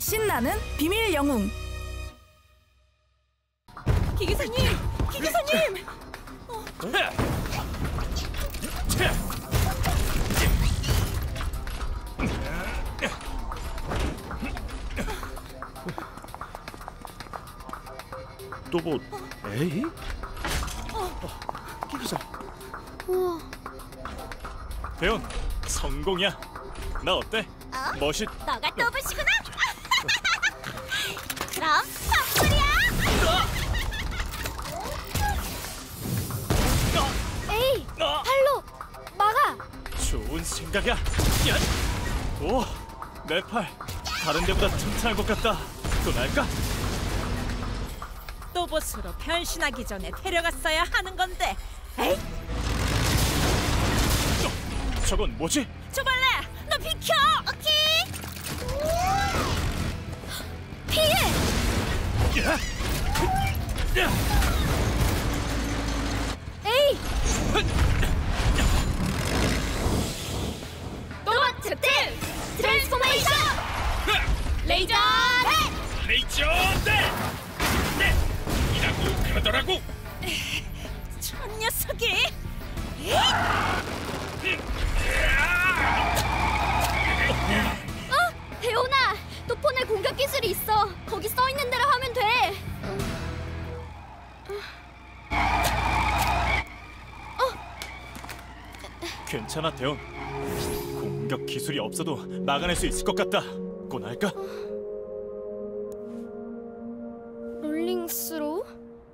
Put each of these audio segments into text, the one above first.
신나는 비밀 영웅. 기기사님! 기기사님! 또봇 A? 기기사. 우와. 대원, 성공이야. 나 어때? 멋있. 너가 또봇이구나. 그럼 선물이야. 에이, 팔로 막아. 좋은 생각이야. 야! 오, 내 팔 다른 데보다 튼튼한 것 같다. 또 날까? 또봇으로 변신하기 전에 데려갔어야 하는 건데. 에이, 저건 뭐지? 조발레, 너 비켜! 오케이. 피해. 야! 야! 에이. 또봇 특급 트랜스포메이션. 레이저 넷. 레이저 넷! 넷! 이라고 그러더라고. 저 녀석이. 대온아, 또폰의 공격 기술이 있어. 거기 써 있는 대로 하면 돼. 괜찮아, 대원. 공격 기술이 없어도 막아낼 수 있을 것 같다. 꼬날까? 롤링 스로우?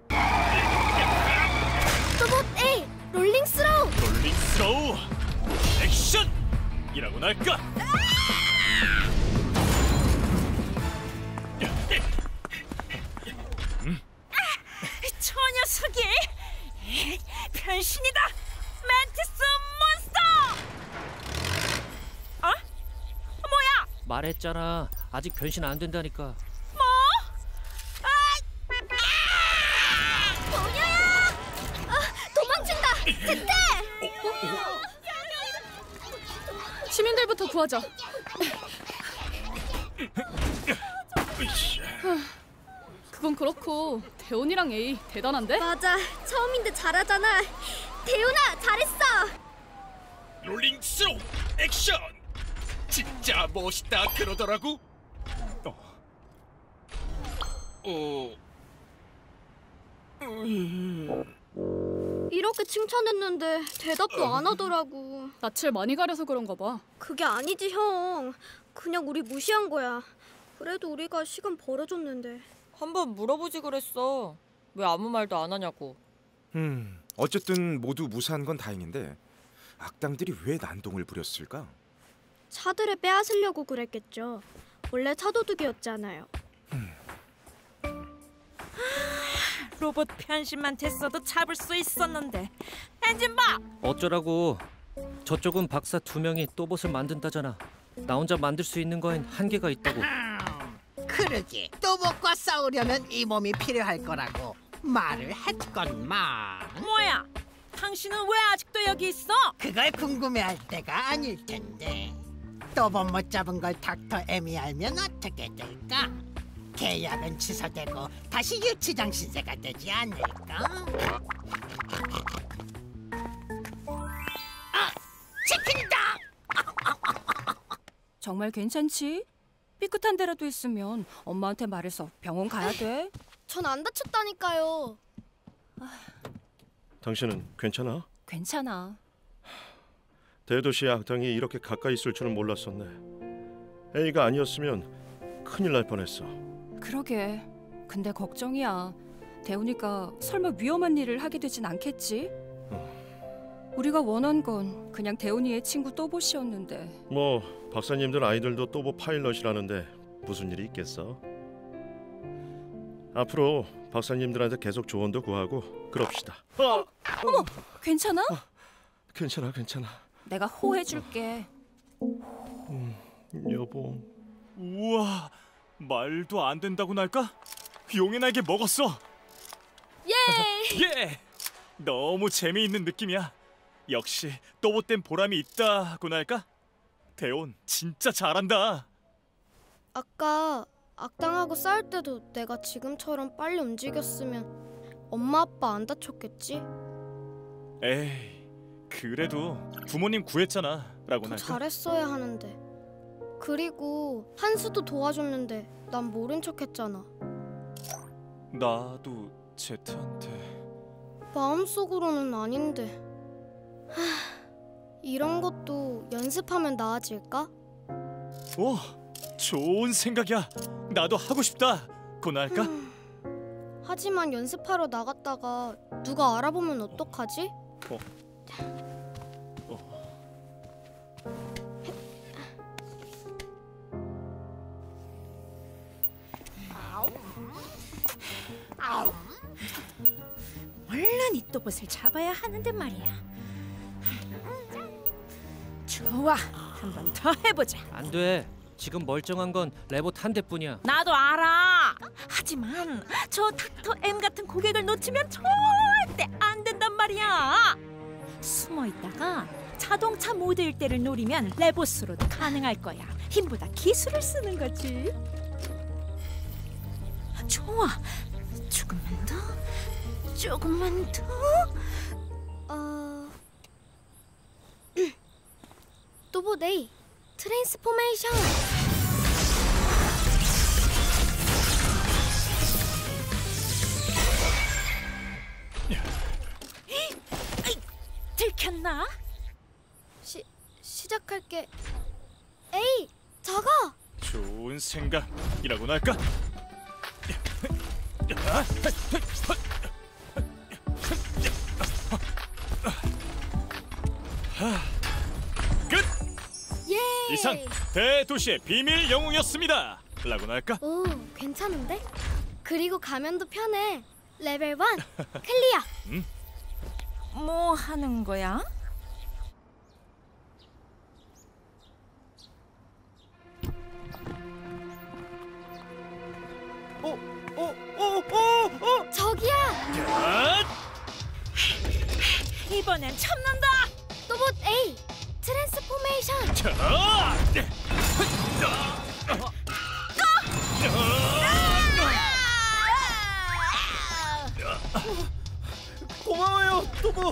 또봇 A 롤링 스로우. 롤링 스로우 액션! 이라고 날까? 저 녀석이. 변신이다. 멘티스 몬스터. 어? 뭐야? 말했잖아. 아직 변신 안 된다니까. 뭐? 도녀야! 도망친다! 제때! 시민들부터 구하자. 그건 그렇고 대온이랑 A 대단한데? 맞아, 처음인데 잘하잖아. 대훈아, 잘했어. 롤링 스로우 액션! 진짜 멋있다 그러더라고. 이렇게 칭찬했는데 대답도 안 하더라고. 낯을 많이 가려서 그런가 봐. 그게 아니지, 형. 그냥 우리 무시한 거야. 그래도 우리가 시간 벌어줬는데. 한번 물어보지 그랬어. 왜 아무 말도 안 하냐고. 어쨌든 모두 무사한 건 다행인데 악당들이 왜 난동을 부렸을까? 차들을 빼앗으려고 그랬겠죠. 원래 차도둑이었잖아요. 로봇 변신만 됐어도 잡을 수 있었는데. 엔진 봐. 어쩌라고. 저쪽은 박사 2명이 또봇을 만든다잖아. 나 혼자 만들 수 있는 거엔 한계가 있다고. 그러게, 또봇과 싸우려면 이 몸이 필요할 거라고 말을 했건만. 뭐야? 당신은 왜 아직도 여기 있어? 그걸 궁금해할 때가 아닐 텐데. 또봇 못 잡은 걸 닥터 M이 알면 어떻게 될까? 계약은 취소되고 다시 유치장 신세가 되지 않을까? 치킨다! 정말 괜찮지? 삐끗한 데라도 있으면 엄마한테 말해서 병원 가야 돼. 전 안 다쳤다니까요. 당신은 괜찮아? 괜찮아. 대도시의 악당이 이렇게 가까이 있을 줄은 몰랐었네. A가 아니었으면 큰일 날 뻔했어. 그러게. 근데 걱정이야. 대훈이가 설마 위험한 일을 하게 되진 않겠지? 우리가 원한 건 그냥 대훈이의 친구 또봇이었는데. 뭐 박사님들 아이들도 또봇 파일럿이라는데 무슨 일이 있겠어? 앞으로 박사님들한테 계속 조언도 구하고 그럽시다. 어머, 괜찮아? 괜찮아. 내가 호해줄게. 여보. 우와, 말도 안 된다고 날까? 용의 날개 먹었어. 예! 예! 너무 재미있는 느낌이야. 역시 또봇된 보람이 있다고 날까? 대온 진짜 잘한다. 아까 악당하고 싸울 때도 내가 지금처럼 빨리 움직였으면 엄마 아빠 안 다쳤겠지? 에이, 그래도 부모님 구했잖아. 라고나 더 할까? 잘했어야 하는데. 그리고 한수도 도와줬는데 난 모른 척했잖아. 나도 제트한테. 마음속으로는 아닌데. 이런 것도 연습하면 나아질까? 오, 좋은 생각이야. 나도 하고 싶다. 고나 할까? 하지만 연습하러 나갔다가 누가 알아보면 어떡하지? 얼른 이 또봇을 잡아야 하는데 말이야. 좋아, 한 번 더 해보자. 안 돼. 지금 멀쩡한 건 레봇 한 대뿐이야. 나도 알아. 하지만 저 닥터 M 같은 고객을 놓치면 절대 안 된단 말이야. 숨어 있다가 자동차 모드일 때를 노리면 레봇으로도 가능할 거야. 힘보다 기술을 쓰는 거지. 좋아, 조금만 더, 조금만 더. 또봇 A 트랜스포메이션. 들켰나? 시작할게. 에이, 작아. 좋은 생각이라고나 할까? 끝! 예. 이상 대도시의 비밀 영웅이었습니다. 라고나 할까? 오, 괜찮은데? 그리고 가면도 편해. 레벨 1 클리어. 뭐 하는 거야? 저기야. 야! 이번엔 참는다. 또봇 A 트랜스포메이션. 자! 고마워요, 또보.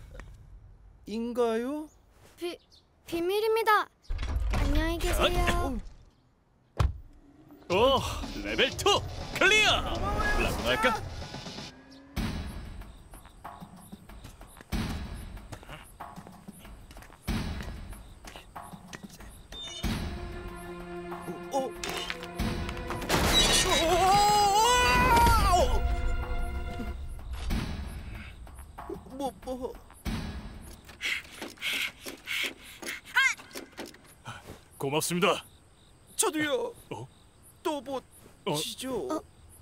인가요? 비밀입니다. 안녕히 계세요. 오, 레벨 2 클리어! 라고나 할까? 고맙습니다. 저도요. 또봇 어? 시죠.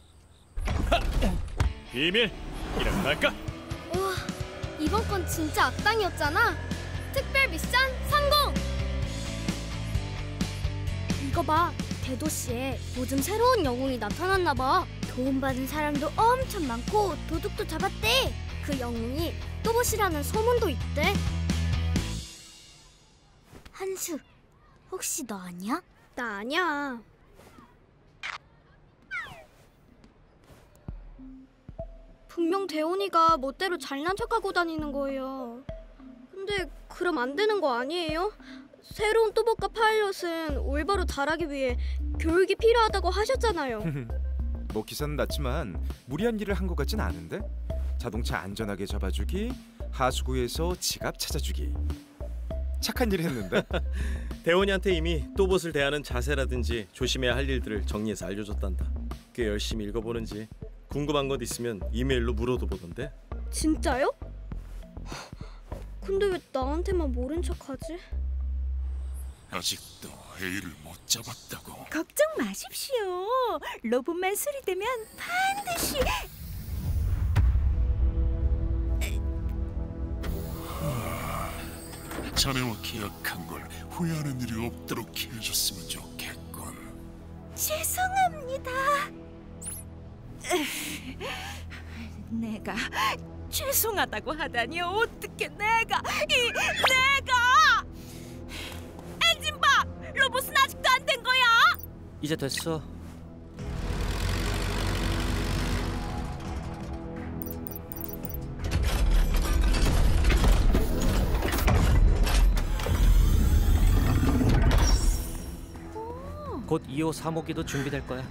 비밀이라고나 할까? 우와, 이번 건 진짜 악당이었잖아. 특별 미션 성공! 이거 봐, 대도시에 요즘 새로운 영웅이 나타났나 봐. 도움받은 사람도 엄청 많고 도둑도 잡았대. 그 영웅이 또봇이라는 소문도 있대. 한수, 혹시 너 아니야? 나 아니야. 분명 대훈이가 멋대로 잘난 척하고 다니는 거예요. 근데 그럼 안 되는 거 아니에요? 새로운 또봇과 파일럿은 올바로 자라기 위해 교육이 필요하다고 하셨잖아요. 뭐 기사는 났지만 무리한 일을 한 것 같진 않은데? 자동차 안전하게 잡아주기, 하수구에서 지갑 찾아주기. 착한 일 했는데? 대원이한테 이미 또봇을 대하는 자세라든지 조심해야 할 일들을 정리해서 알려줬단다. 꽤 열심히 읽어보는지 궁금한 것 있으면 이메일로 물어도 보던데. 진짜요? 근데 왜 나한테만 모른 척하지? 아직도 A를 못 잡았다고. 걱정 마십시오. 로봇만 수리되면 반드시. 자네와 계약한 걸 후회하는 일이 없도록 해줬으면 좋겠군. 죄송합니다. 내가 죄송하다고 하다니 어떻게 내가 엔진 봐! 로봇은 아직도 안 된 거야. 이제 됐어. 곧 2호 3호기도 준비될 거야.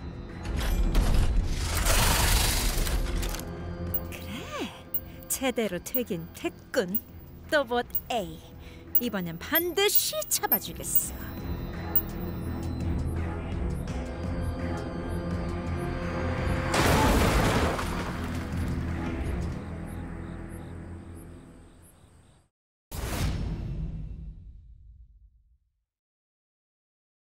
제대로 되긴 됐군. 또봇 A. 이번엔 반드시 잡아주겠어.